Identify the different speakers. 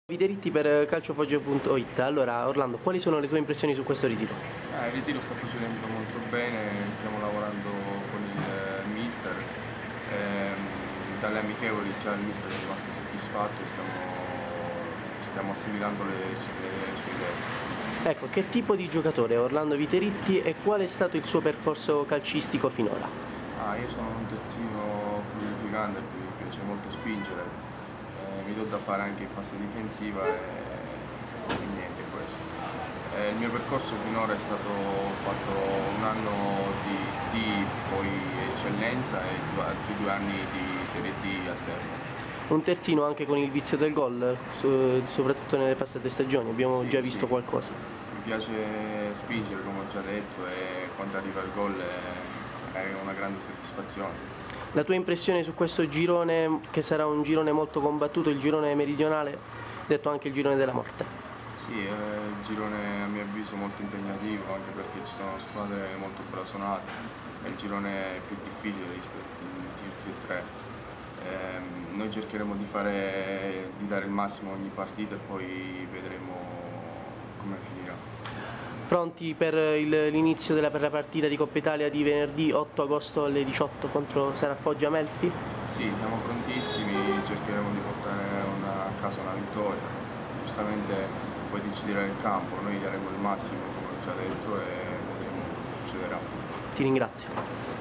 Speaker 1: Videritti per calciofoggia.it. Allora Orlando, quali sono le tue impressioni su questo ritiro?
Speaker 2: Il ritiro sta procedendo molto bene, stiamo lavorando con il mister, dalle amichevoli già il mister è rimasto soddisfatto e stiamo assimilando le sue idee.
Speaker 1: Ecco, che tipo di giocatore è Orlando Videritti e qual è stato il suo percorso calcistico finora?
Speaker 2: Io sono un terzino fluidificante, a cui piace molto spingere, mi do da fare anche in fase difensiva e niente questo. Il mio percorso finora è stato fatto un anno di D, poi eccellenza e altri 2 anni di Serie D a termine.
Speaker 1: Un terzino anche con il vizio del gol, soprattutto nelle passate stagioni, abbiamo già visto qualcosa.
Speaker 2: Mi piace spingere, come ho già detto, e quando arriva il gol è una grande soddisfazione.
Speaker 1: La tua impressione su questo girone, che sarà un girone molto combattuto, il girone meridionale, detto anche il girone della morte?
Speaker 2: Sì, è un girone a mio avviso molto impegnativo, anche perché ci sono squadre molto blasonate, è il girone più difficile di tutti e tre. Noi cercheremo di dare il massimo ogni partita e poi vedremo come finirà.
Speaker 1: Pronti per l'inizio per la partita di Coppa Italia di venerdì 8 agosto alle 18 contro Sarà Foggia Melfi?
Speaker 2: Sì, siamo prontissimi, cercheremo di portare a casa una vittoria. Giustamente poi deciderà il campo, noi daremo il massimo come ho già detto e vedremo cosa succederà.
Speaker 1: Ti ringrazio.